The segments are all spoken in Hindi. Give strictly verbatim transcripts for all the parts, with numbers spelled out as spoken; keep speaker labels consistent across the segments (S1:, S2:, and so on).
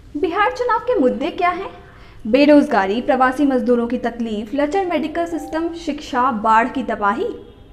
S1: बिहार चुनाव के मुद्दे क्या हैं? बेरोजगारी, प्रवासी मजदूरों की तकलीफ, लचर मेडिकल सिस्टम, शिक्षा, बाढ़ की तबाही।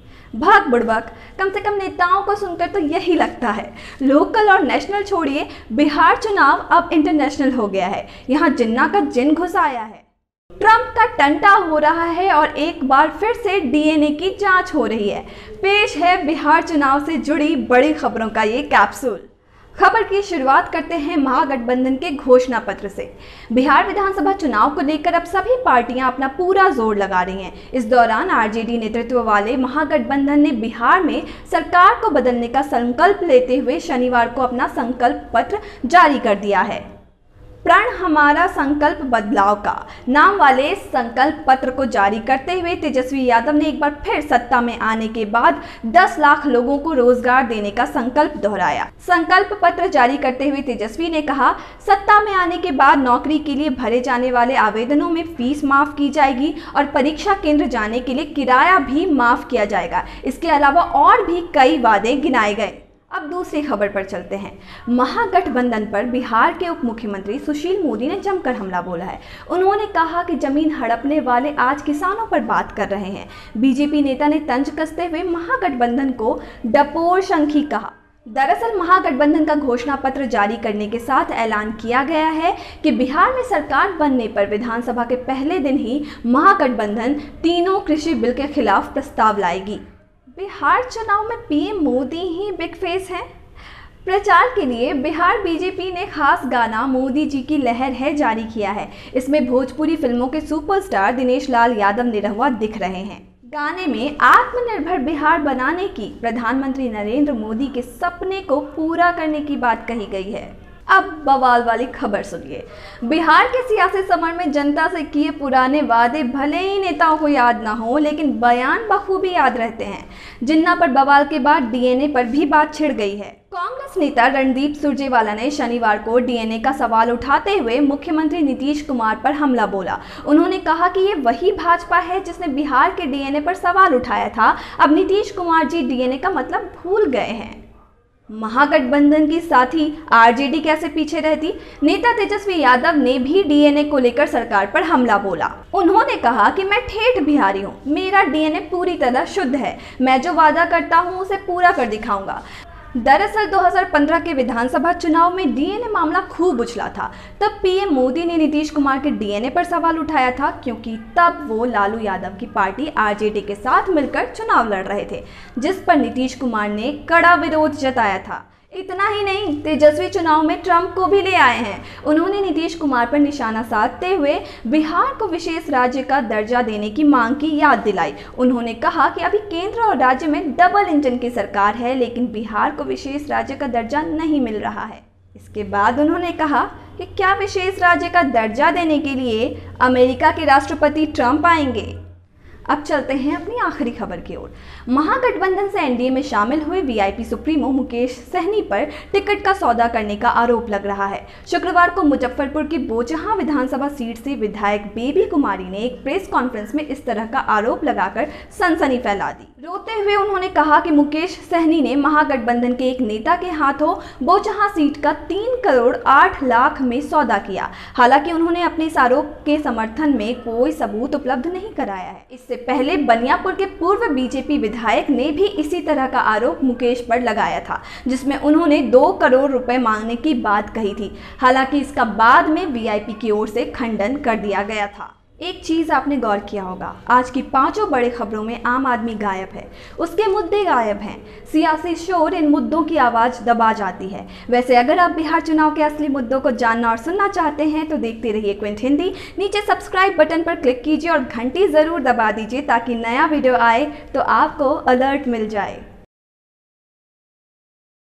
S1: भाग बुड़बक, कम से कम नेताओं को सुनकर तो यही लगता है। लोकल और नेशनल छोड़िए, बिहार चुनाव अब इंटरनेशनल हो गया है। यहाँ जिन्ना का जिन घुस आया है। ट्रंप का टंटा हो रहा है और एक बार फिर से डीएनए की जांच हो रही है। पेश है बिहार चुनाव से जुड़ी बड़ी खबरों का ये कैप्सूल। खबर की शुरुआत करते हैं महागठबंधन के घोषणा पत्र से। बिहार विधानसभा चुनाव को लेकर अब सभी पार्टियां अपना पूरा जोर लगा रही हैं। इस दौरान आरजेडी नेतृत्व वाले महागठबंधन ने बिहार में सरकार को बदलने का संकल्प लेते हुए शनिवार को अपना संकल्प पत्र जारी कर दिया है। प्रण हमारा संकल्प बदलाव का नाम वाले संकल्प पत्र को जारी करते हुए तेजस्वी यादव ने एक बार फिर सत्ता में आने के बाद दस लाख लोगों को रोजगार देने का संकल्प दोहराया। संकल्प पत्र जारी करते हुए तेजस्वी ने कहा, सत्ता में आने के बाद नौकरी के लिए भरे जाने वाले आवेदनों में फीस माफ की जाएगी और परीक्षा केंद्र जाने के लिए किराया भी माफ किया जाएगा। इसके अलावा और भी कई वादे गिनाए गए। अब दूसरी खबर पर चलते हैं। महागठबंधन पर बिहार के उप मुख्यमंत्री सुशील मोदी ने जमकर हमला बोला है। उन्होंने कहा कि जमीन हड़पने वाले आज किसानों पर बात कर रहे हैं। बीजेपी नेता ने तंज कसते हुए महागठबंधन को डपोर शंखी कहा। दरअसल महागठबंधन का घोषणा पत्र जारी करने के साथ ऐलान किया गया है कि बिहार में सरकार बनने पर विधानसभा के पहले दिन ही महागठबंधन तीनों कृषि बिल के खिलाफ प्रस्ताव लाएगी। बिहार चुनाव में पीएम मोदी ही बिग फेस हैं। प्रचार के लिए बिहार बीजेपी ने खास गाना मोदी जी की लहर है जारी किया है। इसमें भोजपुरी फिल्मों के सुपरस्टार दिनेश लाल यादव निरहुआ दिख रहे हैं। गाने में आत्मनिर्भर बिहार बनाने की प्रधानमंत्री नरेंद्र मोदी के सपने को पूरा करने की बात कही गई है। अब बवाल वाली खबर सुनिए। बिहार के सियासी समर में जनता से किए पुराने वादे भले ही नेताओं को याद ना हो, लेकिन बयान बखूबी याद रहते हैं। जिन्ना पर बवाल के बाद डीएनए पर भी बात छिड़ गई है। कांग्रेस नेता रणदीप सुरजेवाला ने शनिवार को डीएनए का सवाल उठाते हुए मुख्यमंत्री नीतीश कुमार पर हमला बोला। उन्होंने कहा कि ये वही भाजपा है जिसने बिहार के डीएनए पर सवाल उठाया था। अब नीतीश कुमार जी डीएनए का मतलब भूल गए हैं। महागठबंधन की साथी आरजेडी कैसे पीछे रहती? नेता तेजस्वी यादव ने भी डीएनए को लेकर सरकार पर हमला बोला। उन्होंने कहा कि मैं ठेठ बिहारी हूँ, मेरा डीएनए पूरी तरह शुद्ध है, मैं जो वादा करता हूँ उसे पूरा कर दिखाऊंगा। दरअसल दो हज़ार पंद्रह के विधानसभा चुनाव में डीएनए मामला खूब उछला था। तब पीएम मोदी ने नीतीश कुमार के डीएनए पर सवाल उठाया था, क्योंकि तब वो लालू यादव की पार्टी आरजेडी के साथ मिलकर चुनाव लड़ रहे थे, जिस पर नीतीश कुमार ने कड़ा विरोध जताया था। इतना ही नहीं, तेजस्वी चुनाव में ट्रंप को भी ले आए हैं। उन्होंने नीतीश कुमार पर निशाना साधते हुए बिहार को विशेष राज्य का दर्जा देने की मांग की याद दिलाई। उन्होंने कहा कि अभी केंद्र और राज्य में डबल इंजन की सरकार है, लेकिन बिहार को विशेष राज्य का दर्जा नहीं मिल रहा है। इसके बाद उन्होंने कहा कि क्या विशेष राज्य का दर्जा देने के लिए अमेरिका के राष्ट्रपति ट्रंप आएंगे? अब चलते हैं अपनी आखिरी खबर की ओर। महागठबंधन से एनडीए में शामिल हुए वीआईपी सुप्रीमो मुकेश सहनी पर टिकट का सौदा करने का आरोप लग रहा है। शुक्रवार को मुजफ्फरपुर की बोचहा विधानसभा सीट से विधायक बेबी कुमारी ने एक प्रेस कॉन्फ्रेंस में इस तरह का आरोप लगाकर सनसनी फैला दी। रोते हुए उन्होंने कहा कि मुकेश सहनी ने महागठबंधन के एक नेता के हाथों बोचहा सीट का तीन करोड़ आठ लाख में सौदा किया। हालांकि उन्होंने अपने इस आरोप के समर्थन में कोई सबूत उपलब्ध नहीं कराया है। इससे पहले बनियापुर के पूर्व बीजेपी विधायक ने भी इसी तरह का आरोप मुकेश पर लगाया था, जिसमें उन्होंने दो करोड़ रुपए मांगने की बात कही थी। हालांकि इसका बाद में वीआईपी की ओर से खंडन कर दिया गया था। एक चीज आपने गौर किया होगा, आज की पांचों बड़ी खबरों में आम आदमी गायब है, उसके मुद्दे गायब हैं। सियासी शोर इन मुद्दों की आवाज दबा जाती है। वैसे अगर आप बिहार चुनाव के असली मुद्दों को जानना और सुनना चाहते हैं तो देखते रहिए क्विंट हिंदी। नीचे सब्सक्राइब बटन पर क्लिक कीजिए और घंटी जरूर दबा दीजिए ताकि नया वीडियो आए तो आपको अलर्ट मिल जाए।